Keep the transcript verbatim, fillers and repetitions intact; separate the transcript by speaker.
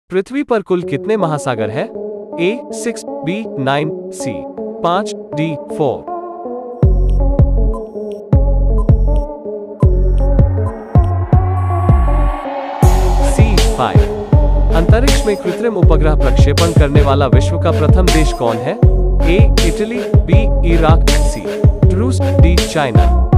Speaker 1: पृथ्वी पर कुल कितने महासागर हैं? A six, B nine, C पाँच, डी फोर। सी फाइव। अंतरिक्ष में कृत्रिम उपग्रह प्रक्षेपण करने वाला विश्व का प्रथम देश कौन है? A Italy, B Iraq, C रूस, डी चाइना।